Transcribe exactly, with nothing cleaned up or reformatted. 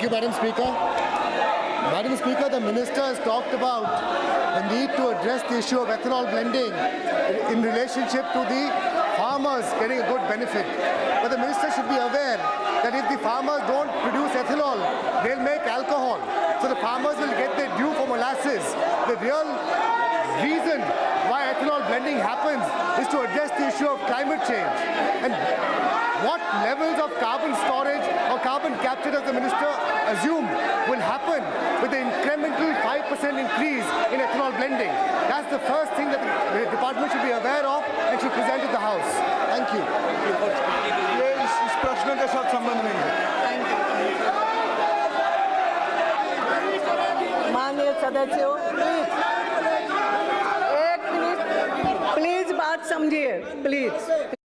you, Madam Speaker. Madam Speaker, the Minister has talked about the need to address the issue of ethanol blending in relationship to the farmers getting a good benefit. But the Minister should be aware that if the farmers don't produce ethanol, they'll make alcohol. So the farmers will get their due for molasses. The real reason why ethanol blending happens is to address the issue of climate change. And what levels of carbon storage or carbon capture does the Minister assume will happen with the incremental five percent increase in ethanol blending? That's the first thing that the department should be aware of and should present to the House. Thank you. ये इस, इस प्रश्न के साथ संबंध नहीं है। माननीय सदस्यों, प्लीज एक मिनट, प्लीज बात समझिए, प्लीज।